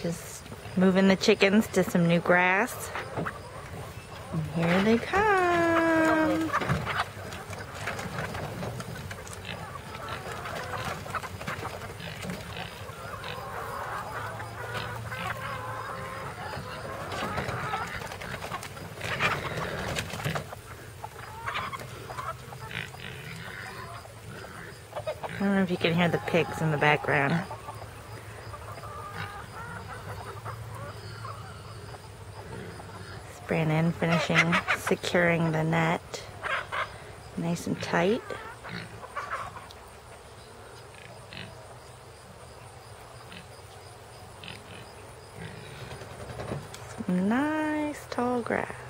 Just moving the chickens to some new grass. And here they come. I don't know if you can hear the pigs in the background. Brandon finishing securing the net nice and tight. Some nice tall grass.